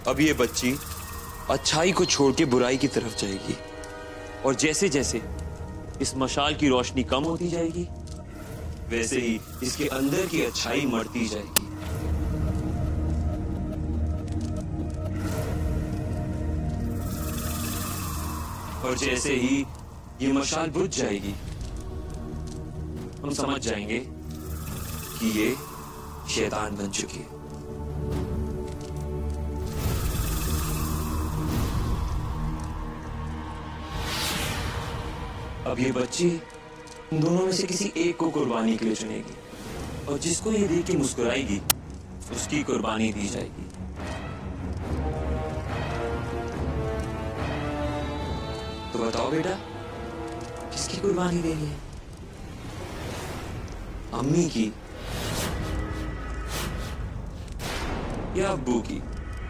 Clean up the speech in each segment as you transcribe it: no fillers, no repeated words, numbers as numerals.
अब ये बच्ची अच्छाई को छोड़ के बुराई की तरफ जाएगी और जैसे जैसे इस मशाल की रोशनी कम होती जाएगी वैसे ही इसके अंदर की अच्छाई मरती जाएगी। और जैसे ही ये मशाल बुझ जाएगी हम समझ जाएंगे कि ये शैतान बन चुकी है। अब ये बच्ची इन दोनों में से किसी एक को कुर्बानी के लिए चुनेगी और जिसको ये देख के मुस्कुराएगी उसकी कुर्बानी दी जाएगी। तो बताओ बेटा किसकी कुर्बानी देनी है? अम्मी की या अब्बू की?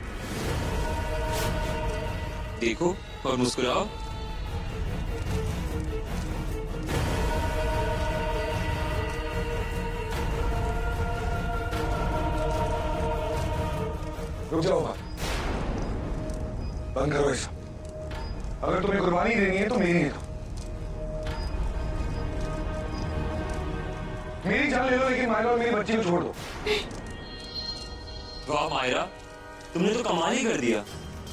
देखो और मुस्कुराओ। रुक जाओ, बंद करो ये सब। अगर तुम्हें कुर्बानी देनी है तो मेरी दे दो। मेरी जान ले लो लेकिन मायरा और मेरी बच्ची को छोड़ दो। वाह मायरा, तुमने तो कमाल ही कर दिया।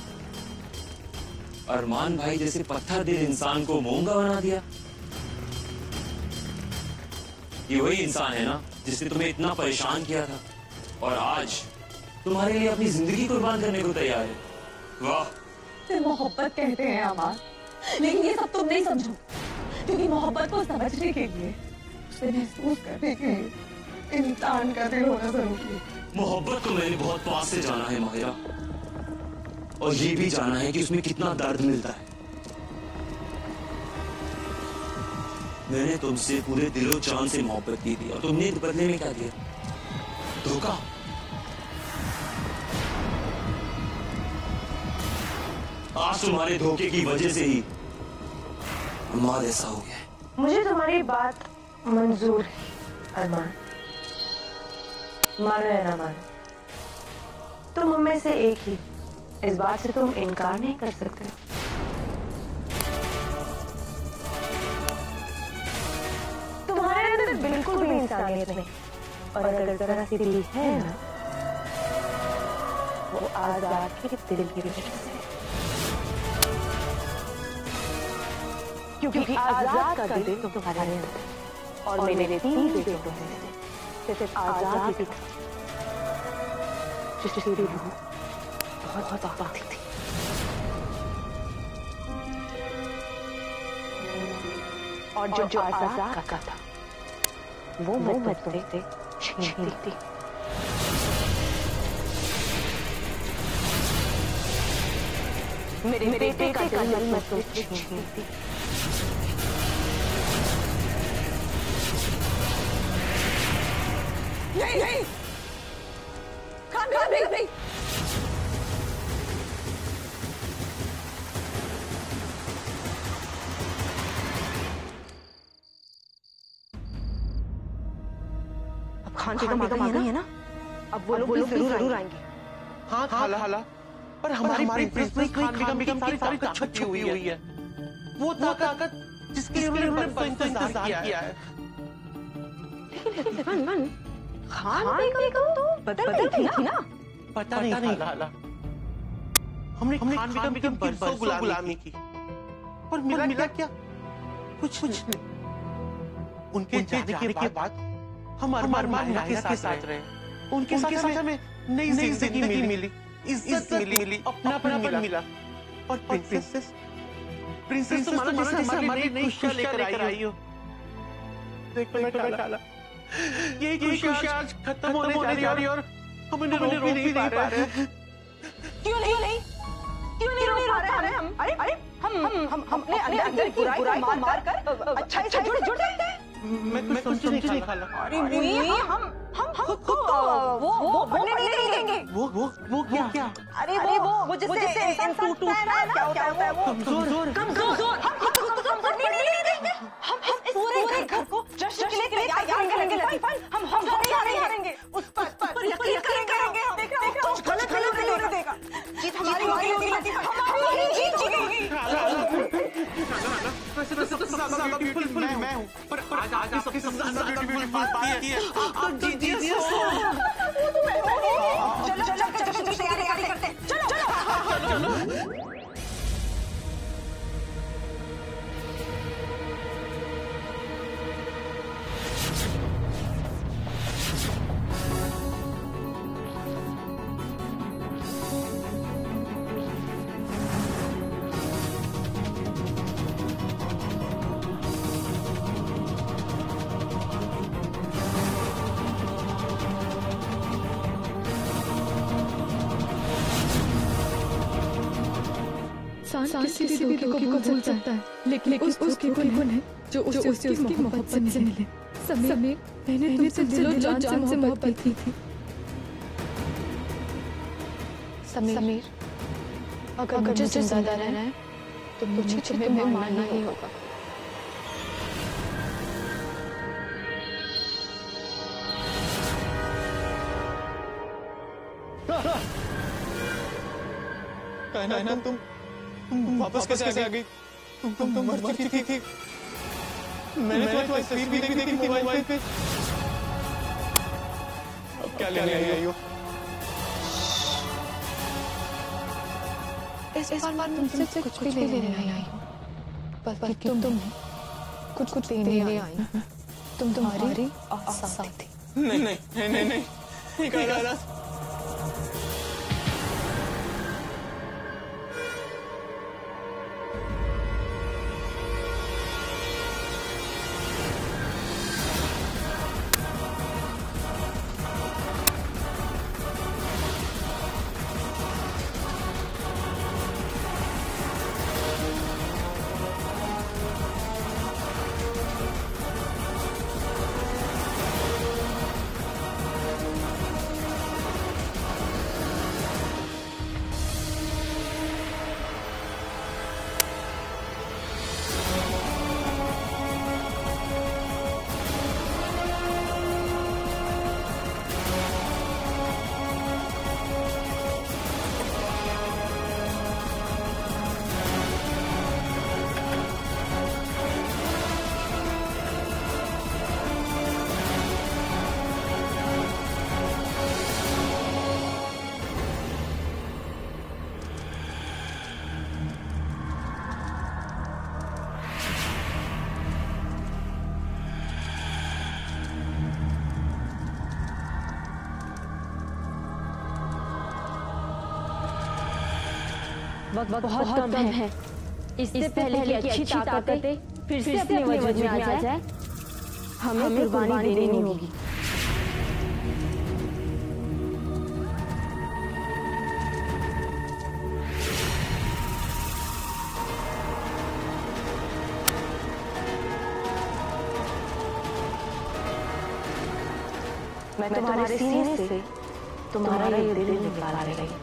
अरमान भाई जैसे पत्थर दिल इंसान को मूंगा बना दिया। ये वही इंसान है ना जिसने तुम्हें इतना परेशान किया था और आज तुम्हारे लिए अपनी जिंदगी कुर्बान करने को तैयार है। वाह। इसे मोहब्बत कहते हैं अमान, लेकिन ये सब तुम नहीं समझो क्योंकि मोहब्बत को समझने के लिए उसे महसूस करने के लिए इंसान का दिल होना जरूरी है। मोहब्बत को मैंने बहुत पास से जाना है माहिरा, और ये भी जाना है कि उसमें कितना दर्द मिलता है। मैंने तुमसे पूरे दिलो जान से मोहब्बत की थी और तुमने बदले में क्या दिया? धोखा। आज तुम्हारे धोखे की वजह से ही अम्माद ऐसा हो गया। मुझे तुम्हारी बात मंजूर है अरमान, मानो या ना मानो तुम उनमें से एक ही, इस बात से तुम इनकार नहीं कर सकते। तुम्हारे अंदर बिल्कुल भी इंसानियत नहीं, और अगर जरा सी दिल है ना वो आजाद के दिल की वजह से, क्योंकि आजाद का दिल तुम्हारे अंदर और मेरे 3 बेटों में से सिर्फ आजाद ही था जिसकी रूह बहुत आबादी थी। और जो आजाद का था वो मैं तुमसे छीन थी। मेरे बेटे का दिल मैं तुमसे छीन थी। नहीं खान नहीं। अब खान बेगम आ गई है ना, अब वो लोग जरूर आएंगे। हाँ खाला, पर हमारी प्रिंसेस खान बेगम की सारी ताकत छुपी हुई है। वो ताकत जिसके लिए उन्होंने इंतजार किया है। लेकिन मन खान बेगम तो बदल गई थी ना? पता नहीं खाला, हमने खान बेगम की बरसों गुलामी की, पर मिला क्या? कुछ नहीं। उनके जाने के बाद हम अरमान के साथ रहे, उनके साथ हमें नई जिंदगी मिली, इज्जत मिली, अपनापन मिला। और प्रिंसेस तो मानो जैसे हमारी नई खुशियां लेकर आई हो। देखो खाला, ये खुशियां आज खत्म होने जा रही है और हम इन्हें रोक भी नहीं पा रहे। क्यों नहीं रोक पा रहे हम? अरे हम अपने अंदर की बुराई को मारकर अच्छाई से जुड़ सकते हैं। मैं समझ नहीं खाला। अरे नहीं, हम खुद को वो बनने नहीं देंगे। वो क्या? अरे वो जिससे इंसान टूटता है ना, क्या होता है वो? कमजोर। हम खुद को कमजोर नहीं देंगे। हम इस पूरे घर को जश्न के लिए तैयार करेंगे लतीफा। हम नहीं हारेंगे। उस पर यकीन करेंगे हम। देख रहे हो, कुछ गलत नहीं होने देगा। जीत ब्यूटीफुल मैं हूँ, पर आज आपकी सबसे ज्यादा ब्यूटीफुल बात ये है आप तो जीनियस हो। चलो तैयारी करते, चलो। इंसान किसी भी धोखे को भूल सकता है, लेकिन उस धोखे को नहीं जो उसे उसकी मोहब्बत से मिले। समीर, मैंने तुमसे दिलो जान से मोहब्बत की थी। समीर, अगर मुझे जिंदा रहना है तो मुझे तुम्हें मानना ही होगा। कहना तुम वापस कैसे आ गई? तुम मर चुकी थी। मैंने तो तस्वीर भी देखी मोबाइल पे। अब क्या लेने आई हो? इस बार तुमसे कुछ भी लेने नहीं आई हूँ, बल्कि तुम कुछ देने आई हूँ। तुम तुम्हारी साथी थी। नहीं कहा। वक्त बहुत कम है। इससे पहले कि अच्छी ताकतें फिर से अपने वजूद में आ जाए, हमें कुर्बानी देनी होगी। मैं तुम्हारे सीने से तुम्हारा ये दिल निकाल रही हूँ।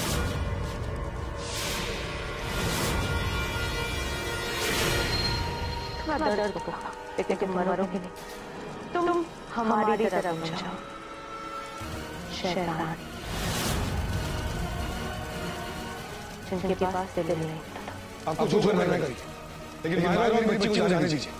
दर्द को लेकिन मरोगे नहीं। तुम हमारी तरफ जाओ शैतान, जिनके पास दिल नहीं होता। आपको जो करना है करिए, लेकिन मायरा और मेरी बच्ची को जाने दीजिए।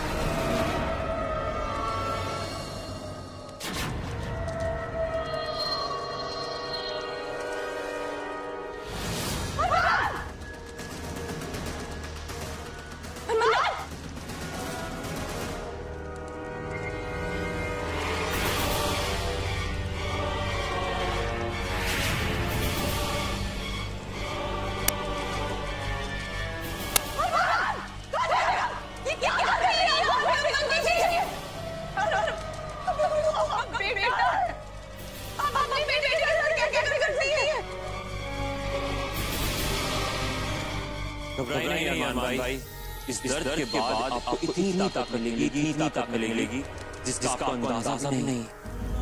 घबराइए नहीं अरमान भाई, इस दर्द के बाद आपको इतनी ताकत मिलेगी जिसका आपको अंदाजा भी नहीं।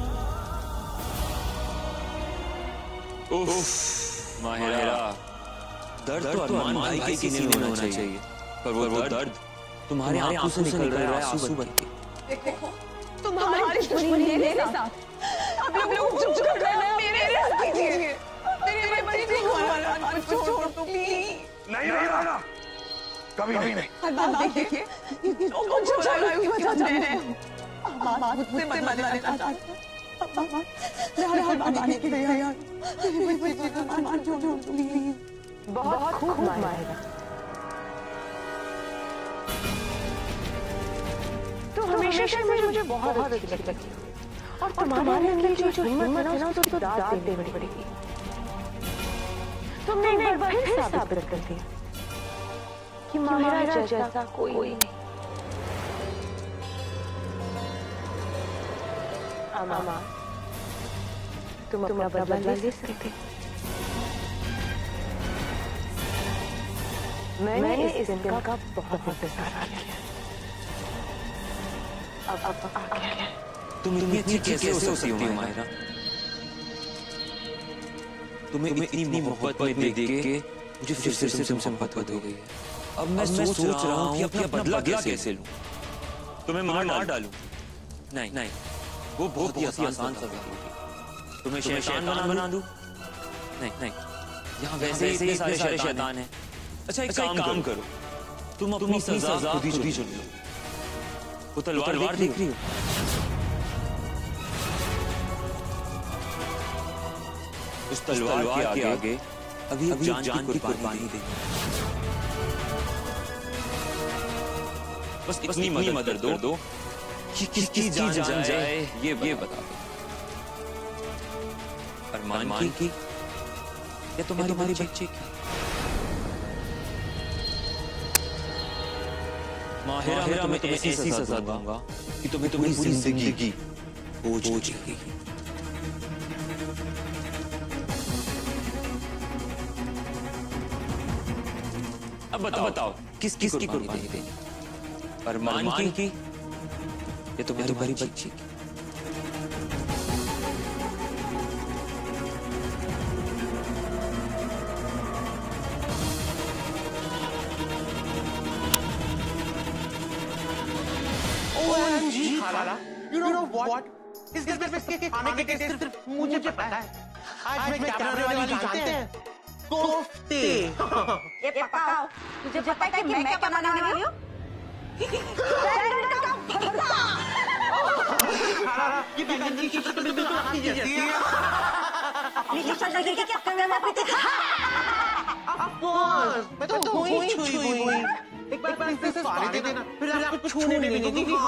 उफ माहिरा, दर्द तो अरमान भाई के सीने में होना चाहिए, पर वो दर्द तुम्हारे आंखों से निकल रहा है आंसू बन के। देखो तुम्हारी दुश्मनी मेरे साथ, आप लोग चुप कर जाना, मेरे साथ कीजिए। मेरे बच्चे को छोड़ दो प्लीज। नहीं माहिरा, कभी नहीं। अरमान देखिए, ये जो कुछ हो रहा है उसकी वजह से अरमान मुझसे मदद लेना चाहता है। मैं हर बार आने की तैयार हूँ। अरमान जो प्लीज। बहुत खूब मारेगा। तो हमेशा से मुझे बहुत अच्छी लगती है और तुम्हारे अंदर जो हिम्मत है ना उसको दाद देनी पड़ेगी। तुमने एक बार फिर साबित कर दिया कि माहिरा जैसा कोई नहीं। अमा, तुम अपना बदला ले सकते। मैंने इस दिन का बहुत इंतजार किया। अब आ गया। तुम इतनी अच्छी कैसे हो सकती हो माहिरा? तुम्हें इतनी मोहब्बत में देख के मुझे फिर से तुमसे मोहब्बत हो गई है। अब मैं सोच रहा हूँ कि अपना बदला कैसे लूं? तुम्हें मार डालूं? नहीं, वो बहुत ही आसान सजा होगी। तुम्हें शैतान बना दूं? नहीं, यहाँ वैसे ही इतने सारे शैतान हैं। अच्छा एक काम करो, तुम अपनी सजा खुद ही चुन लो। वो तलवार देख रही हो? उस तलवार के आगे अभी जान की कुर्बानी देनी। बस इतनी मदद दो कि किसकी जान जाए ये बता दो। अरमान की या तुम्हारी बच्चे की? माहिरा मैं तुम्हें ऐसी सजा दूंगा कि तुम्हें पूरी जिंदगी बोझ लगेगी। अब बताओ किसकी कुर्बानी देनी? अरमान की या तुम्हारी बच्ची की? You know what? इस के खाने के टेस्ट सिर्फ मुझे पता है। आज मैं क्या बनाने वाली जानते हैं? कोफ्ते। ये पकाओ। मुझे पता है कि मैं क्या बनाने वाली हूँ? ये गंदी चीज़ तो बिल्कुल आपकी जैसी है। नीचे चल जाइए क्या करने में पीते? Of course, मैं तो हुई। एक बार इसे सारे दे देना, फिर आपको छूने भी नहीं दूँगी।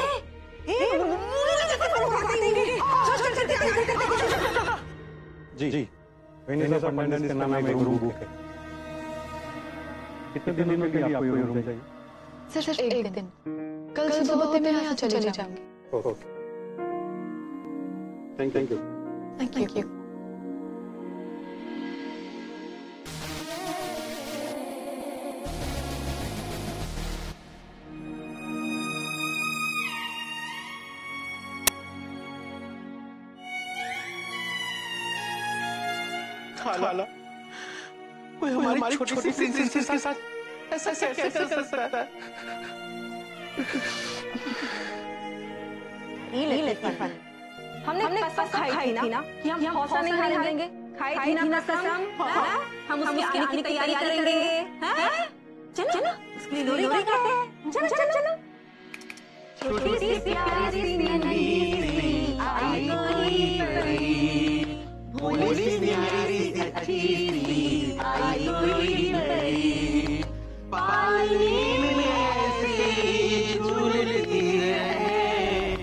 जी वेनिला पंडित का नाम है रूम बुक है। कितने दिनों में के लिए आपको ये रूम चाहिए? सिर्फ एक दिन। कल सुबह मैं यहाँ चले जाऊंगी। Okay thank you. खाला, वो हमारी छोटी सी प्रिंसेस के साथ ऐसा कैसे कर सकता है? ये ले फन। हमने कसम खाई थी ना कि हम हौसला नहीं हारेंगे। खाई थी ना कसम। हम उसकी आने की तैयारी करेंगे। चलो उसके लिए लोरी गाते हैं। चलो। छोटी सी प्यारी सी नन्ही आई कोई भोली सी प्यारी सी अच्छी सी आई कोई पालने में ऐसे झूलती रहे।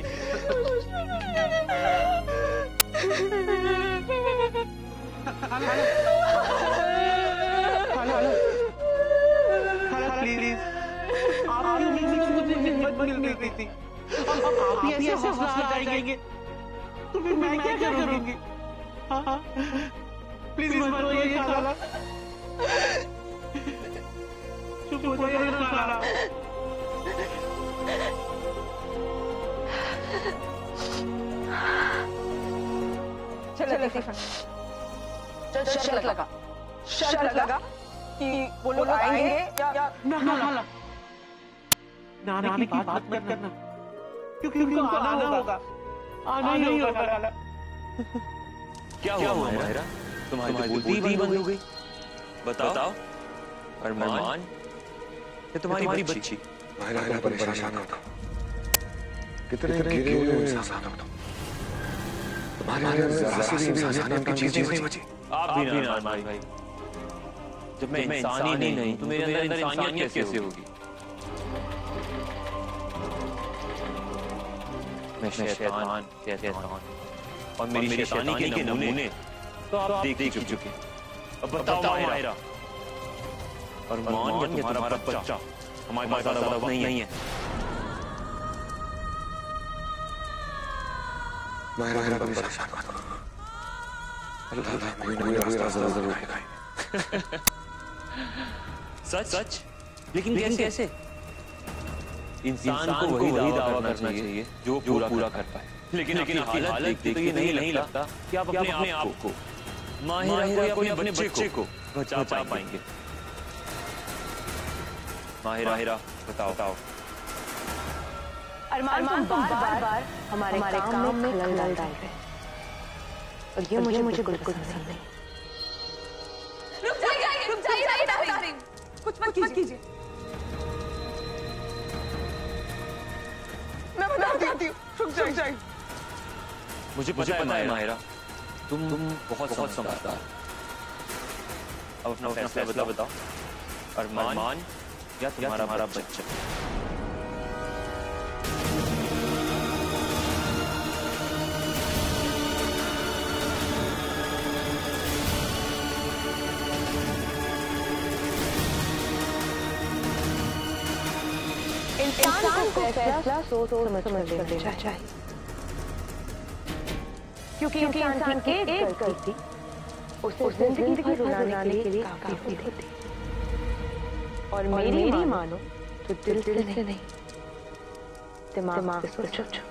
प्लीज आप मुझे हिम्मत मिल गई थी। अब आप ही ऐसे हौसला जाएंगे तो फिर मैं क्या करूंगी? प्लीज मत रोइए खाला। चुप हो जाइए ना खाला। चलो शर्त लगा कि वो लोग आएंगे या ना की बात मत करना क्योंकि उनको आना होगा। आना ही होगा खाला। क्या हुआ माहिरा? तुम्हारी बोलती ही बंद हो गई। बताओ अरमान ये तुम्हारी बच्ची। माहिरा परेशान हो तुम, कितने गिरे हुए इंसान हो तुम। तुम्हारे जरा सी भी इंसानियत की चीज नहीं बची। आप भी ना अरमान भाई, जब मैं इंसान ही नहीं तो मेरे अंदर इंसानियत कैसे होगी? मैं शैतान और मेरी शैतानी के नमूने तो आप देख चुके। अब बताओ माहिरा, और मान या तुम्हारा बच्चा हमारे पास ज्यादा वक्त नहीं है। माहिरा परेशान मत करो, अल्लाह कोई ना कोई रास्ता जरूर दिखाएगा। सच? लेकिन कैसे? इंसान को वही दावा करना चाहिए जो पूरा कर पाए। लेकिन हालत देखते तो ये नहीं लगता कि आप अपने आप को, माहिरा को या अपने बच्चे को बचा पाएंगे। माहिरा बताओ। अरमान बार हमारे काम में खलल डाल रहे हैं और ये मुझे बिल्कुल पसंद नहीं। रुक जाइए, कुछ मत कीजिए। मैं बताती हूँ, रुक जाइए। मुझे पता है माहिरा, तुम बहुत समझदार। अब अपना फैसला बताओ, अरमान या तुम्हारा बच्चा? इंसान को फैसला सोच समझ लेना चाहिए, क्योंकि इंसान की एक गलती उसे जिंदगी भर रुलाने के लिए काफी होती है। और मेरी मानो तो दिल से नहीं, दिमाग से सोचो।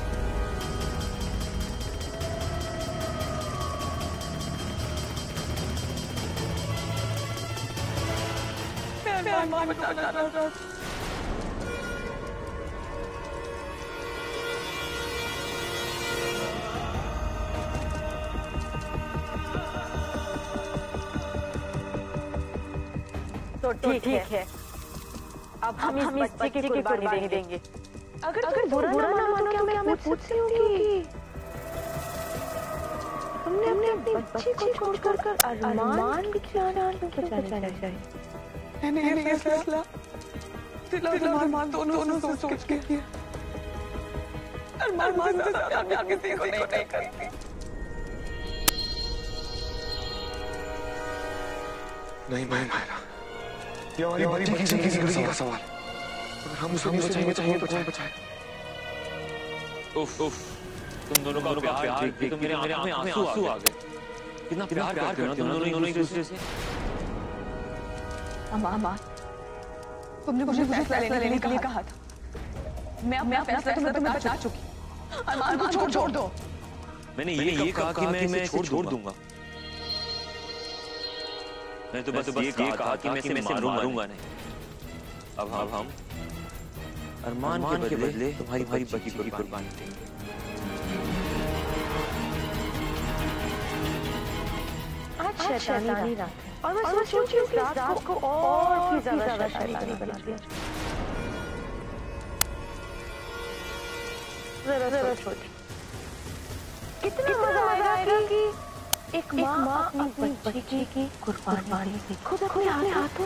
तो ठीक है, अब हम इस बच्चे की कुर्बानी देंगे। अगर बुरा ना मानो क्या मैं पूछती हूँ कि हमने अपनी बच्ची को छोड़कर अरमान की जान क्यों बचाना चाहिए? मैंने ये फैसला दिल और अरमान दोनों सोच के किया। अरमान से ज्यादा प्यार किसी को नहीं करती। नहीं माहिरा, ये हमारी बच्ची की जिंदगी का सवाल। अगर हम उसे बचाएंगे तो कौन बचाएगा? उफ, तुम दोनों का प्यार देख के मेरे आंखों में आंसू आ गए। कितना प्यार करते हो ना तुम दोनों एक दूसरे से। अम्मा, तुमने मुझे फैसला लेने के लिए कहा था। मैं अपना फैसला तुम्हें बता चुकी। अरमान को छोड़ दो। मैंने ये कहा कि मैं इसे छोड़ दूंगा। मैं तो बस ये कहा कि मैं इसे मारूंगा नहीं। अब हम अरमान के बदले तुम्हारी बच्ची की कुर्बानी देंगे। आज शैतानी रात है और मैं सोच रही हूँ कि इस रात को और भी ज्यादा शैतानी बना दिया। जरा सोच, कितना मजा आएगा कि एक माँ अपनी बच्ची की कुर्बानी दी खुद अपने हाथों।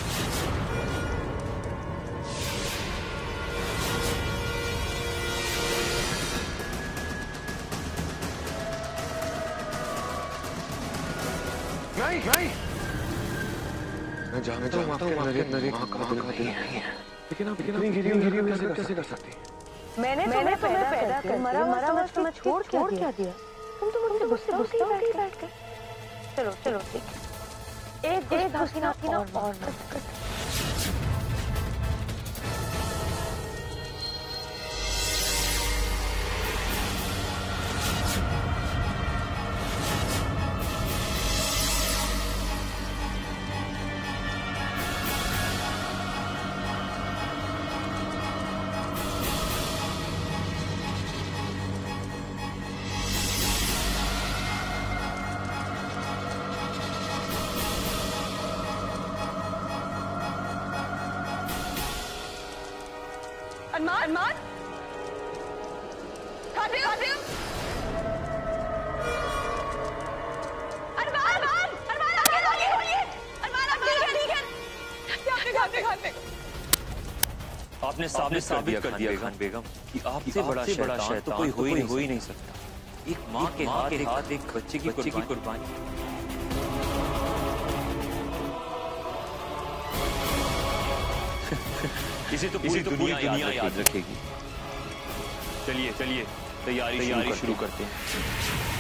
नहीं, मैं जानता हूँ आपके अंदर एक माँ का दिल है, लेकिन आप इतनी गिरी हुई कैसे कर सकती? मैंने तुम्हें पैदा करके मरा समझ छोड़ क्या दिया? तुम तो मुझसे गुस्से बैठ गए। चलो ठीक, एक हसीना और अरमान खादिम आगे होइए। अरमान ठीक है आपने साबित कर दिया खान बेगम कि आपसे बड़ा शैतान तो कोई हो ही नहीं सकता। एक माँ के हाथ एक बच्चे की कुर्बानी। इसे तो पूरी दुनिया याद रखेगी। चलिए तैयारी शुरू करते हैं।